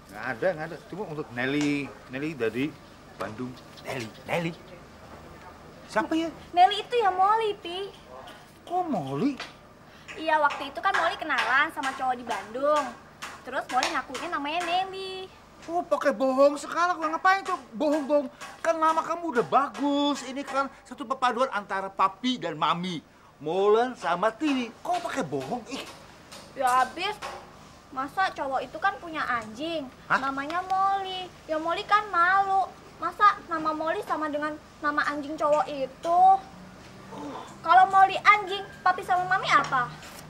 Nggak ada. Cuma untuk Nelly dari Bandung. Nelly. Siapa ya? Nelly itu ya Molly, Pi. Kok Molly? Iya, waktu itu kan Molly kenalan sama cowok di Bandung. Terus Molly ngakuinnya namanya Nelly. Oh, pakai bohong sekarang. Ngapain tuh bohong? Kan nama kamu udah bagus. Ini kan satu perpaduan antara papi dan mami. Molen sama Tini. Kok pakai bohong? Ih. Ya habis, masa cowok itu kan punya anjing. Hah? Namanya Molly. Ya Molly kan malu. Masa nama Molly sama dengan nama anjing cowok itu? Kalau Molly anjing, papi sama mami apa?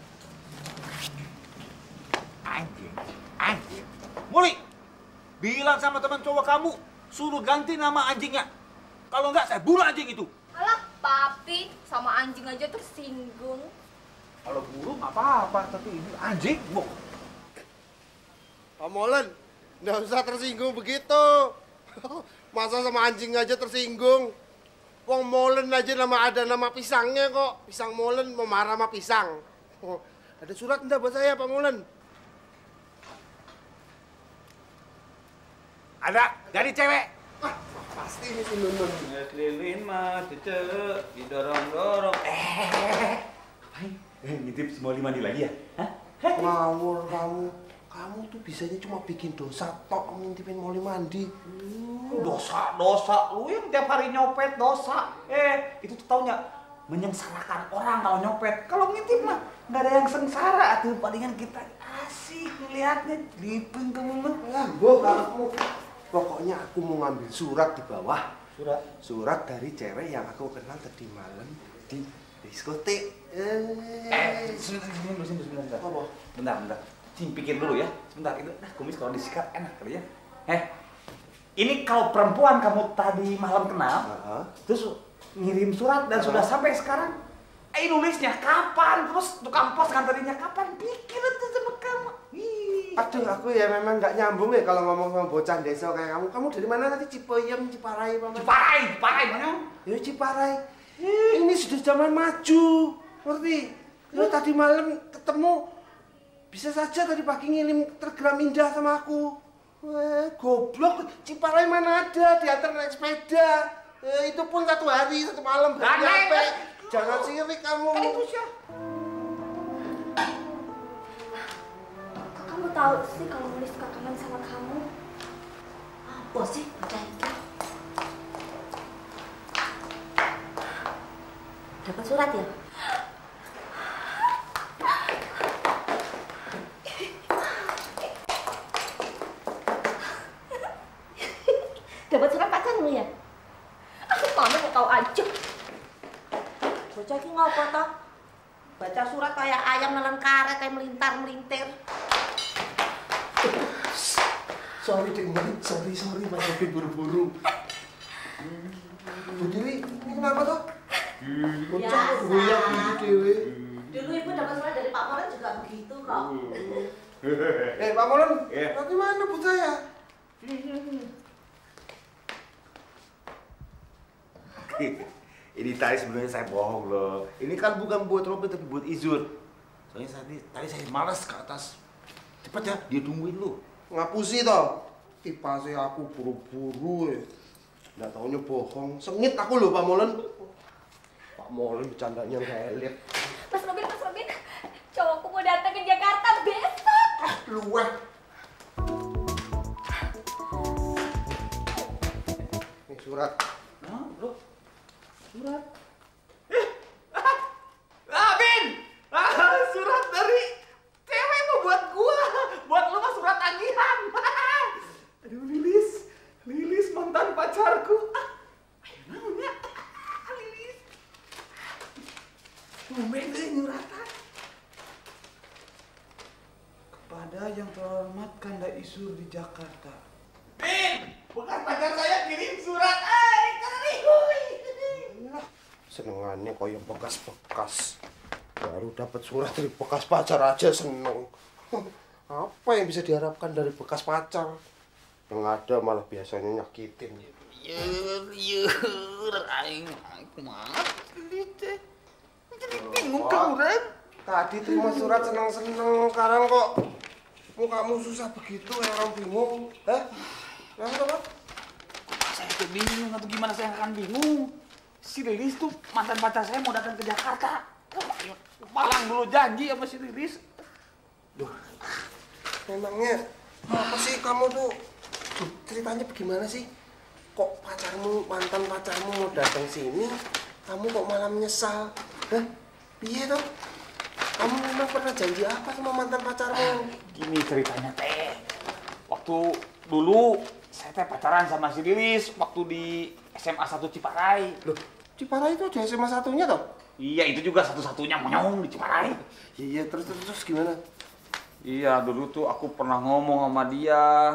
Anjing. Molly, bilang sama teman cowok kamu, suruh ganti nama anjingnya. Kalau enggak, saya bunuh anjing itu. Alah, papi sama anjing aja tersinggung. Kalau burung apa-apa, tapi ini anjing. Pak Molen, nggak usah tersinggung begitu. Masa sama anjing aja tersinggung? Wong Molen aja ada nama pisangnya kok. Pisang Molen mau marah sama pisang. Oh, ada surat enggak buat saya, Pak Molen? Ada, dari cewek. Pasti ini si Nunun. Lilin mah cece didorong-dorong. Ngapain? Ngintip semua mandi lagi ya? Hah? Ngawur kamu. Kamu tuh bisanya cuma bikin dosa tok ngintipin Molly mandi. Dosa. Lu yang tiap hari nyopet dosa. Itu tuh taunya menyengsarakan orang kalau nyopet. Kalau ngintip mah nggak ada yang sengsara. Tuh palingan kita asik ngeliatnya. Lipeng kamu mah. Kamu. Pokoknya aku mau ngambil surat di bawah. Surat dari cewek yang aku kenal tadi malam di diskotik. Sebentar. Apa? Bentar. Pikir dulu ya. Sebentar, itu kumis kalau disikat enak kali ya. Ini kalau perempuan kamu tadi malam kenal, terus ngirim surat dan sudah sampai sekarang, nulisnya kapan? Terus tukang pos nganterinya kapan? Pikir itu sama kamu. Aduh, aku ya memang nggak nyambung ya kalau ngomong sama bocah desa kayak kamu. Kamu dari mana tadi? Cipayem, Ciparai, Paman? Ciparai mana? Ya Ciparai. Ini sudah zaman maju, ngerti? Ya tadi malam ketemu, bisa saja tadi pagi ngirim telegram indah sama aku. Goblok, Ciparai mana ada, diantar naik sepeda. Itu pun satu hari, satu malam, belum nyampe. Jangan sirik kamu. Kan itu sih. Kamu tahu sih kalau Molly suka kangen sama kamu? Apa sih bocah itu? Dapat surat ya? Dapat surat pacarmu ya? Aku mana mau tahu aja. Bocah iki ngopo toh? Baca surat kayak ayam nelen karet kayak melintar-melintir. Sorry Dek, sorry Mas Robi buru-buru. Bu Dewi, ini kenapa toh? Bocah kok goyang gitu dewe. Dulu ibu dapat surat dari Pak Molen juga begitu kok. Pak Molen, nanti mana bu saya? Ini tadi sebenarnya saya bohong loh. Ini kan bukan buat Robin tapi buat Izur. Soalnya tadi saya malas ke atas. Cepat ya, dia tungguin lu. Ngapusi toh? Tipasnya aku buru-buru ya. Nggak taunya bohong. Sengit aku loh Pak Molen. Pak Molen bercandanya ngelit. Mas Robin, cowokku mau datang ke Jakarta besok. Luweh. Ini surat. Nah, bro. Surat. Bin! Surat dari cewek mau buat gua. Buat lu mah surat tagihan. Aduh, Lilis mantan pacarku. Ayo namanya. Lilis. Tumben deh nyuratan. Kepada yang terhormat Kanda Isur di Jakarta. Bin! Bukan pacar saya kirim surat. Senengannya koyo bekas-bekas. Baru dapat surat dari bekas pacar aja seneng. Apa yang bisa diharapkan dari bekas pacar? Yang ada malah biasanya nyakitin. Aing kumaha teh. Jadi bingung kamu, Ren. Tadi terima surat seneng-seneng, sekarang kok Mukamu susah begitu, orang bingung. Hah? Kenapa? Saya tuh bingung atau gimana saya akan bingung. Si Lilis tuh mantan pacar saya mau datang ke Jakarta. Malang dulu janji sama si Lilis. Duh, memangnya apa sih kamu tuh? Ceritanya bagaimana sih? Kok mantan pacarmu mau datang sini, kamu kok malah menyesal? Hah? Piye toh? Kamu memang pernah janji apa sama mantan pacarmu? Gini ceritanya teh. Waktu dulu saya teh pacaran sama si Lilis waktu di SMA 1 Ciparai. Loh, Ciparai itu aja SMA satunya toh? Iya, itu juga satu-satunya monyong di Ciparai. Iya, terus gimana? Iya, dulu tuh aku pernah ngomong sama dia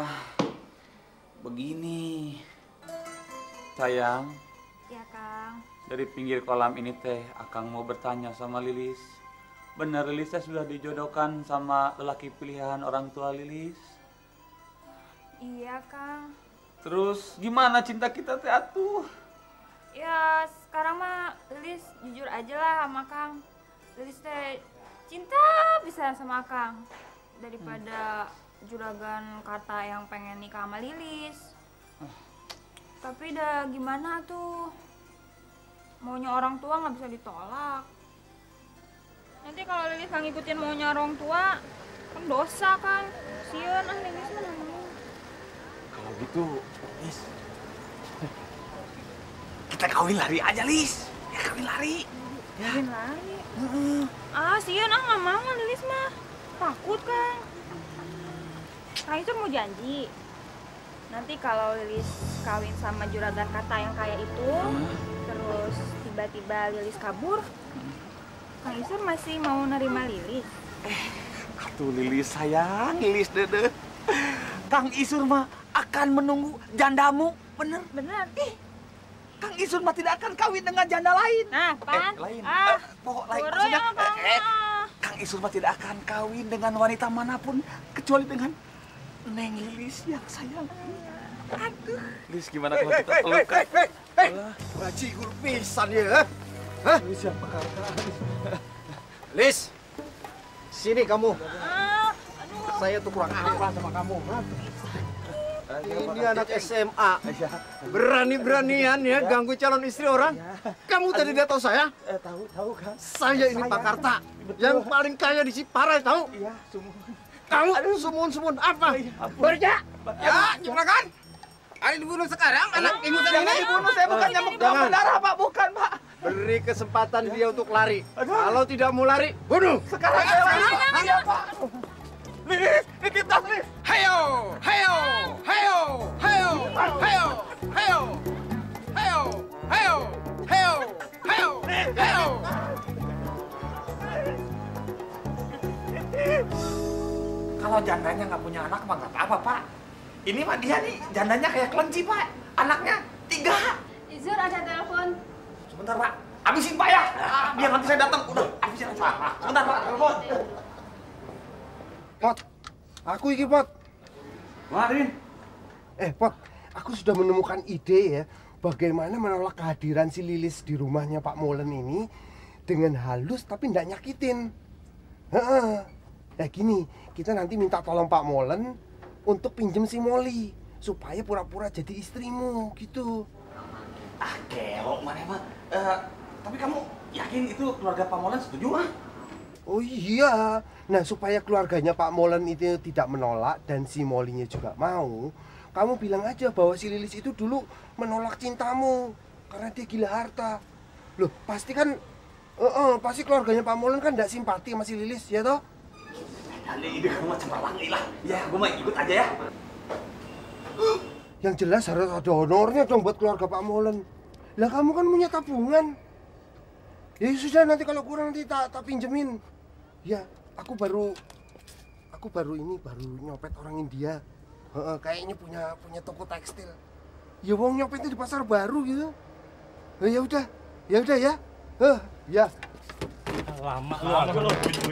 begini. Sayang, Ya, Kang. dari pinggir kolam ini teh Akang mau bertanya sama Lilis. Benar Lilis teh sudah dijodohkan sama lelaki pilihan orang tua Lilis? Iya, Kang. Terus gimana cinta kita teh atuh? Ya, sekarang mah Lilis jujur aja lah sama Kang. Lilis teh cinta bisa sama Kang. Daripada juragan kata yang pengen nikah sama Lilis. Tapi dah gimana tuh? Maunya orang tua nggak bisa ditolak. Nanti kalau Lilis nggak ngikutin maunya orang tua, kan dosa kan. Sian Lilis mah nggak mau. Kalau gitu, Lis, kita kawin lari aja, Lis. Ya kawin lari. Kawin lari? Sian nggak mau Lilis mah. Takut kan. Kang Isur mau janji. Nanti kalau Lilis kawin sama juragan kata yang kayak itu, terus tiba-tiba Lilis kabur, Kang Isur masih mau nerima Lilis? Atuh Lilis sayang, Lilis dede. Kang Isur mah akan menunggu jandamu, bener? Bener. Kang Isur mah tidak akan kawin dengan janda lain. Nah, Pan. Lain. Ah, Pokok lain. buru ya, Pan. Kang Isur mah tidak akan kawin dengan wanita manapun kecuali dengan Neng Lilis yang sayang. Aduh. Lilis gimana kalau kita peluk? Bajigur pisan ya. Hah? Lilis siapa Lis, sini kamu. Aduh. Saya tuh kurang apa sama kamu. Ini anak SMA. Berani-beranian ya ganggu calon istri orang. Kamu tadi tidak tahu saya? Tahu kan? Saya ini Pak Karta, yang paling kaya di Ciparai, tahu? Iya, semua. Kamu sumun-sumun apa? Berja? Ya, juragan. Ada dibunuh sekarang anak ingusan Jangan ini. dibunuh, saya bukan nyamuk demam berdarah, Pak. Bukan, Pak. Beri kesempatan dia untuk lari. Kalau tidak mau lari, bunuh. Sekarang saya lari. Iya, Pak. Lilis, nitip tas, Lilis. Hayo, hayo, hayo, hayo, hayo, hayo, hayo, hayo, hayo, hayo, hayo. Kalau jandanya nggak punya anak mah nggak apa-apa, Pak. Ini mah dia nih, jandanya kayak kelinci, Pak. Anaknya 3. Izur ada telepon. Sebentar, Pak. Habisin, Pak ya. Biar nanti saya datang. Udah, habisin aja. Sebentar, Pak. Telepon. Pot, aku iki Pot. Marin. Pot, aku sudah menemukan ide ya, bagaimana menolak kehadiran si Lilis di rumahnya Pak Molen ini dengan halus tapi tidak nyakitin. Gini, kita nanti minta tolong Pak Molen untuk pinjem si Molly supaya pura-pura jadi istrimu gitu. Keok mana mah. Tapi kamu yakin itu keluarga Pak Molen setuju, ah? Oh iya, nah supaya keluarganya Pak Molen itu tidak menolak dan si Molly-nya juga mau, kamu bilang aja bahwa si Lilis itu dulu menolak cintamu karena dia gila harta. Loh, pasti kan, pasti keluarganya Pak Molen kan tidak simpati sama si Lilis, ya toh? Kali ide kamu macam pelangi lah. Ya, gue mau ikut aja ya. Yang jelas harus ada honornya dong buat keluarga Pak Molen. Lah kamu kan punya tabungan. Ya sudah, nanti kalau kurang nanti tak pinjemin. Ya, aku baru nyopet orang India. Kayaknya punya toko tekstil. Ya wong nyopetnya di pasar baru gitu. Ya udah ya. Ya. Lama lu.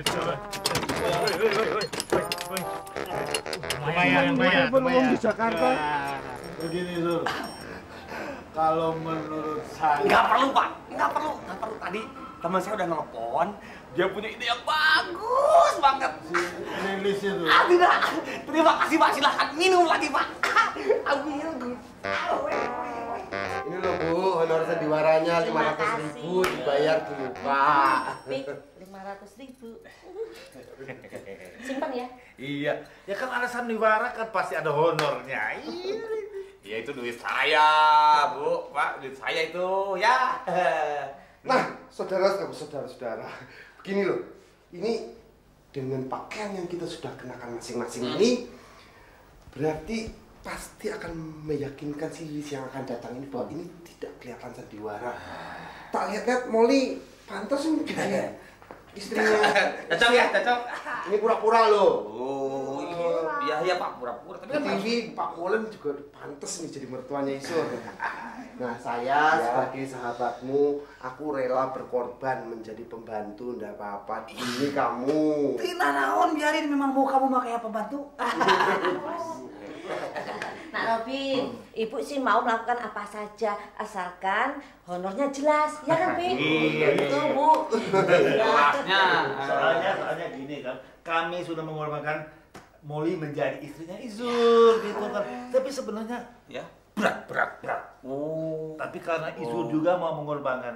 Lumayan di Jakarta. Begini, Sur. Kalau menurut saya... Nggak perlu, Pak. Nggak perlu. Tadi teman saya udah nelpon, dia punya ide yang bagus banget. Lilis itu. Tidak. Terima kasih Pak, silahkan minum lagi Pak. Ambil. Ini loh Bu, honor sandiwaranya 500.000 dibayar dulu Pak. Pik, 500.000. Simpan ya. Iya, ya kan ada sandiwara kan pasti ada honornya. Ya itu duit saya, Bu, Pak, duit saya itu ya. Nah, saudara-saudara, begini loh. Ini dengan pakaian yang kita sudah kenakan masing-masing ini, berarti pasti akan meyakinkan si Lilis yang akan datang ini bahwa ini tidak kelihatan sandiwara. Tak lihat-lihat Molly pantas ini jadi istrinya. Cocok ya, cocok. Ini pura-pura loh. Oh, iya Pak, pura-pura. Tapi kan TV Pak Molen juga pantas nih jadi mertuanya Isur. Nah, saya sebagai sahabatmu, aku rela berkorban menjadi pembantu, ndak apa-apa. Ini kamu. Tina naon, biarin memang mau kamu mah kayak pembantu. Nak Robin, Ibu sih mau melakukan apa saja asalkan honornya jelas, ya kan, Pin? Iya, Betul, Bu. Jelasnya. Soalnya gini kan, kami sudah mengorbankan Molly menjadi istrinya Izur gitu kan. Tapi sebenarnya Ya. berat. Oh. Tapi karena Izur juga mau mengorbankan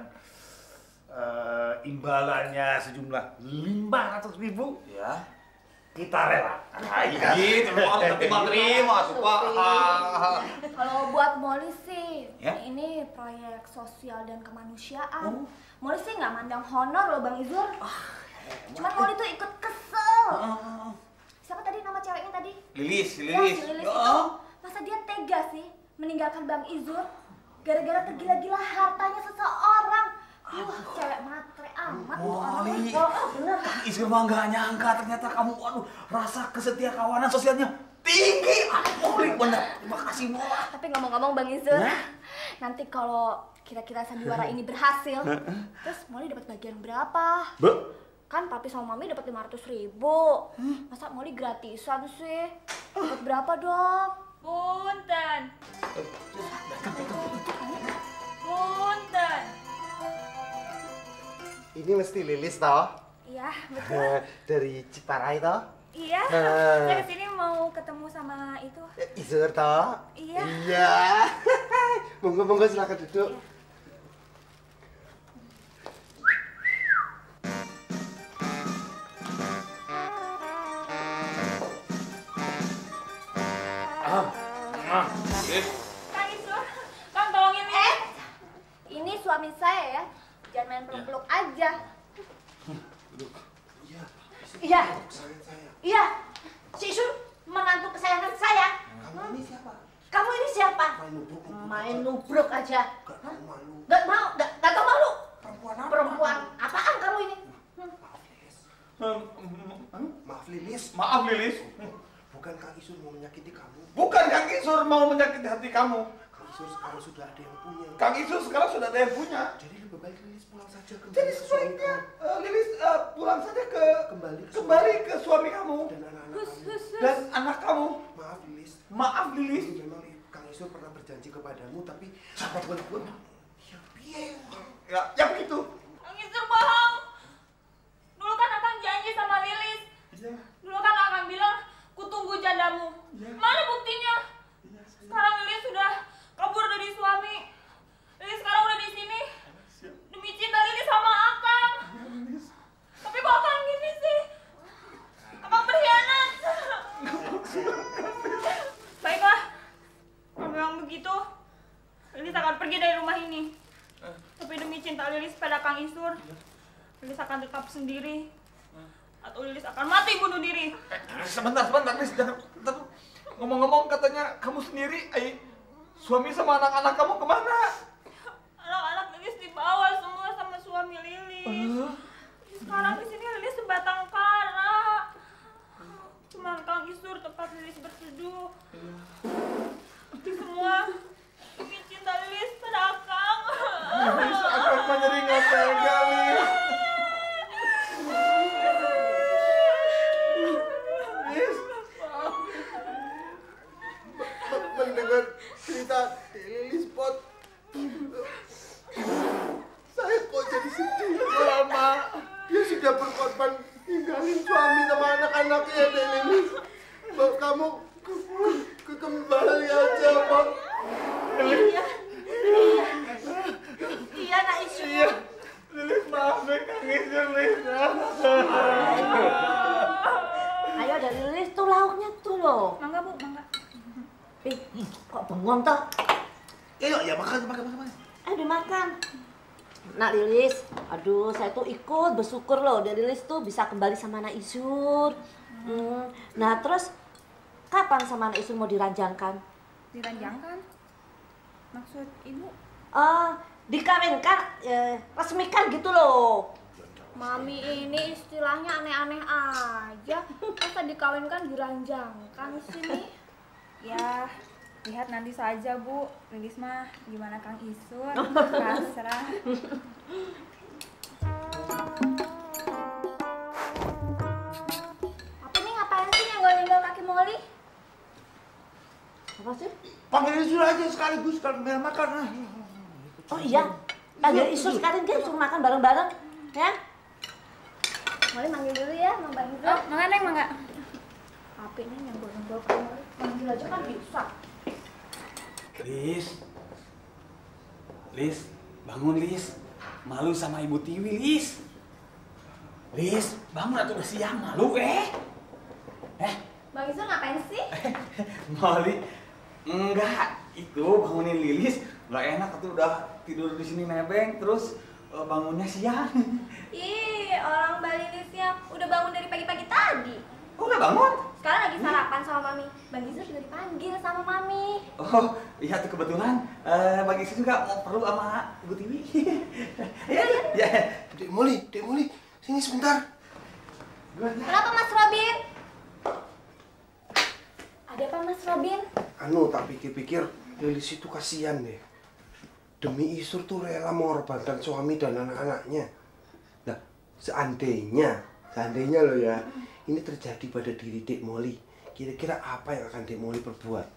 imbalannya sejumlah 500.000, Ya. kita rela. Iya, gitu. Mau terima tuh Pak. Kalau buat Molly sih, Ya? ini proyek sosial dan kemanusiaan. Molly sih nggak mandang honor loh Bang Izur. Cuman Molly tuh ikut kesel. Siapa tadi nama ceweknya tadi? Lilis. Ya, si Lilis itu. Masa dia tega sih meninggalkan Bang Izur gara-gara tergila-gila hartanya seseorang. Cewek matre amat tuh Molly. orangnya. Bener. Isur mah nggak nyangka ternyata kamu, rasa kesetia kawanan sosialnya tinggi. Molly, bener. Terima kasih Mola. Tapi ngomong-ngomong Bang Izur, nanti kalau kira-kira sandiwara ini berhasil, terus Molly dapat bagian berapa? Kan papi sama mami dapat 500.000. Masa Molly gratisan sih? Dapat berapa dong? Punten. Punten. Ini mesti Lilis toh? Iya, betul. Dari Ciparai toh? Iya. Saya kesini mau ketemu sama itu. Izur toh? Iya. Iya. Monggo silakan duduk. Kang Isur, Kang tolongin nih. Ini suami saya ya. Jangan main peluk-peluk aja. Iya. Iya. Si Isur menantu kesayangan saya. Kamu ini siapa? Kamu ini siapa? Main nubruk aja. Gak mau, gak tau malu. Perempuan apaan kamu ini? Maaf Lilis. Bukan Kang Isur mau menyakiti kamu. Bukan Kang Isur mau menyakiti hati kamu. Kang Isur sekarang sudah ada yang punya. Kang Isur sekarang sudah ada yang punya. Jadi lebih baik Lilis pulang saja ke. Jadi sebaiknya Lilis pulang saja ke kembali ke suami kamu dan anak-anak kamu. Dan anak kamu. Maaf Lilis. Memang Kang Isur pernah berjanji kepadamu tapi sahabat pun. Ya piye? Ya begitu. Kang Isur bohong. Dulu kan Akang janji sama Lilis. Dulu kan Akang bilang, ku tunggu jandamu. Mana buktinya? Sekarang Lilis sudah kabur dari suami. Lilis sekarang udah di sini. Demi cinta Lilis sama Akang. Tapi kok Akang gini sih? Akang berkhianat. Baiklah. Kalau memang begitu, Lilis akan pergi dari rumah ini. Tapi demi cinta Lilis pada Kang Isur, Lilis akan tetap sendiri. Atau Lilis akan mati bunuh diri. Sebentar, Lilis. Ngomong-ngomong katanya kamu sendiri, suami sama anak-anak kamu kemana? Anak-anak Lilis dibawa semua sama suami Lilis. Sekarang di sini Lilis sebatang kara. Cuman Kang Isur tempat Lilis berteduh. Semua demi cinta Lilis pada Akang. Lilis akan menjadi nggak tega Lilis. Mendengar cerita Lilis Pot, saya kok jadi sedih. kembali aja, Bang. Iya. Iya, Nak Isu. Iya. Lilis maafin Kang Isur, Lilis. Ayo dari Lilis tuh lauknya tuh loh. Mangga Bu, mangga. Kok bengong toh? Ya makan. Ayo dimakan. Nak Lilis, aduh saya tuh ikut bersyukur loh dari Lilis tuh bisa kembali sama Nak Isur. Nah terus kapan sama Nak Isur mau diranjangkan? Diranjangkan? Maksud Ibu? Dikawinkan, resmikan gitu loh. Mami ini istilahnya aneh-aneh aja. Masa dikawinkan diranjangkan sini? Ya, lihat nanti saja Bu. Lilis mah gimana Kang Isur? Pasrah. Apa nih ngapain sih nyenggol-nyenggol kaki Molly? Apa sih? Panggil Isur aja sekaligus kalau makan. Oh iya, panggil Isur sekalian kan suruh makan bareng-bareng, ya? Molly manggil dulu ya, Mang Bang Isur. Oh, mangga Neng, mangga. Apa nih nyenggol-nyenggol kaki Molly? Manggil aja kan bisa. Lis, bangun Lis. Malu sama Ibu Tiwi, Lis. Lis, bangun atau udah siang, malu Bang Isur ngapain sih? Molly, enggak. Itu bangunin Lilis. Nggak enak tuh udah tidur di sini nebeng, terus bangunnya siang. Ih, orang Balilisnya udah bangun dari pagi-pagi tadi. Oh, udah bangun? Sekarang lagi sarapan sama Mami. Bang Isur sudah dipanggil sama Mami. Oh, iya tuh kebetulan. Bagi saya juga mau perlu sama Ibu Tiwi. Ya. Dek Molly, sini sebentar. Kenapa Mas Robin? Ada apa Mas Robin? Tak pikir-pikir Lilis itu kasihan deh. Demi Isur tuh rela mengorbankan suami dan anak-anaknya. Nah, seandainya loh ya, ini terjadi pada diri Dek Molly. Kira-kira apa yang akan Dek Molly perbuat?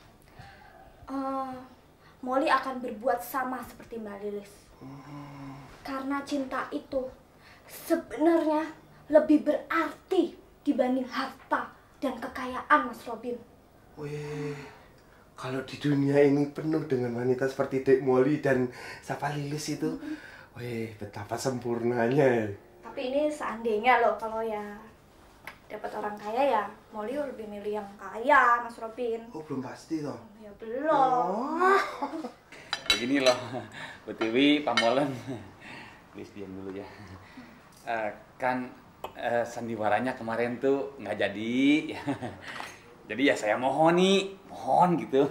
Molly akan berbuat sama seperti Mbak Lilis. Karena cinta itu sebenarnya lebih berarti dibanding harta dan kekayaan, Mas Robin. Wih, kalau di dunia ini penuh dengan wanita seperti Dek Molly dan Sapa Lilis itu, wih, betapa sempurnanya. Tapi ini seandainya loh, kalau ya dapat orang kaya ya Molly lebih milih yang kaya, Mas Robin. Oh, belum pasti toh? Ya belum. Begini loh, Bu Tiwi, Pak Molen. Please diam dulu ya. Kan sandiwaranya kemarin tuh nggak jadi. Jadi ya saya mohon gitu.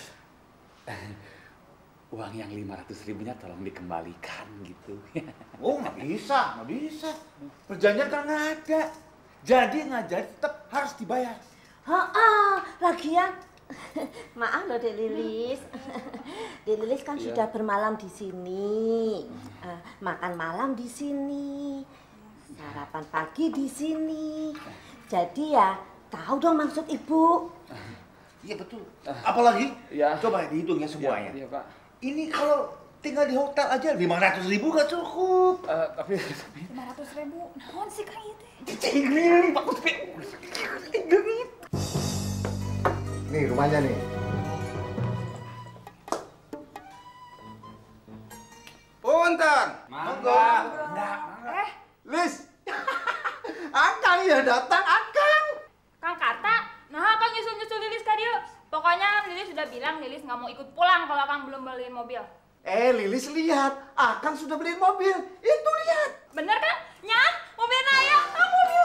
Uang yang 500.000-nya tolong dikembalikan gitu. Oh, nggak bisa. Perjanjian kan nggak ada. Jadi nggak jadi tetap harus dibayar. Lagian maaf loh Dek Lilis. Dek Lilis kan sudah bermalam di sini, makan malam di sini, sarapan pagi di sini. Jadi ya tahu dong maksud Ibu. Iya betul. Apalagi? Ya. Coba dihitung ya semuanya. Iya, Pak. Ini kalau tinggal di hotel aja 500.000 nggak cukup. Tapi 500.000. Naon sih Kang itu? Cingling, Pak Kuspi. Nih rumahnya nih. Punten. Mangga. Lis. Akang ya datang, Akang. Kang Karta, nah Kang nyusul-nyusul Lilis ka dieu. Pokoknya Lilis sudah bilang Lilis nggak mau ikut pulang kalau Kang belum beliin mobil. Lilis lihat, Akang sudah beliin mobil. Itu lihat. Bener kan? Nyan, mobil Naya. Mobil.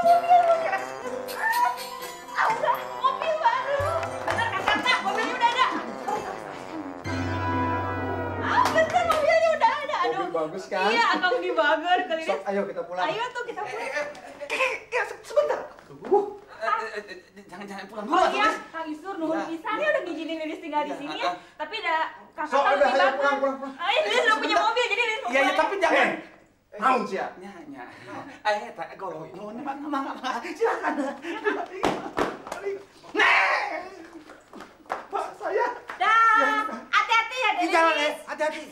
Udah, mobil baru. Bener kan Karta? Mobilnya udah ada. Bener mobilnya udah ada. Aduh. Mobil bagus kan? Iya, Akang dibager ke Lilis. Sok, ayo kita pulang. Ayo tuh kita pulang. Sebentar. Jangan pulang Oh iya, Kang Isur nuhun pisan ya udah ngizinin Lilis tinggal di sini ya. Tapi Kang Sok, Karta udah, lebih ayo bagus. pulang. Ayo Lilis udah punya mobil jadi Lilis mau Iya, pulang. tapi jangan. Naon sia? Nya. Tak golo. Mangga. Silakan. Pak, saya. Dah, hati-hati ya Lilis. Jangan, hati-hati.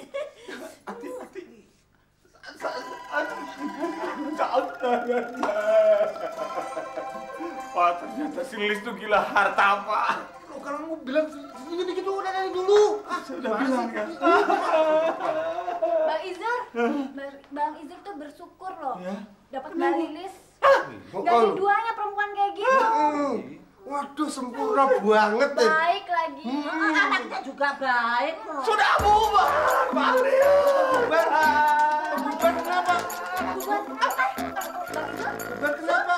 Pak, ternyata si Lilis tuh gila harta, Pak. Lo kalau kamu bilang sendiri gitu udah dari dulu. Sudah bilang kan. Bang Izur tuh bersyukur loh. Ya. Dapat Mbak Lilis. Kok Gak ada duanya perempuan kayak gitu. Waduh, sempurna banget deh. Baik lagi. Anaknya juga baik kok. Sudah bubar, balik. Bubar kenapa? Buat apa? Bubar kenapa?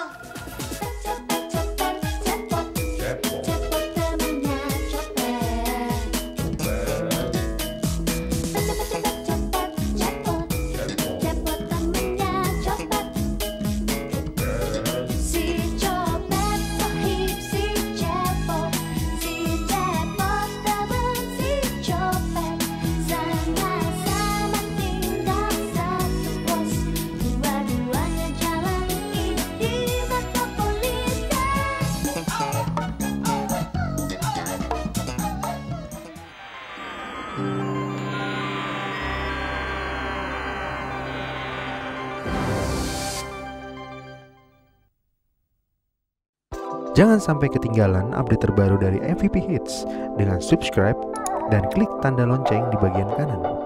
Jangan sampai ketinggalan update terbaru dari MVP Hits dengan subscribe dan klik tanda lonceng di bagian kanan.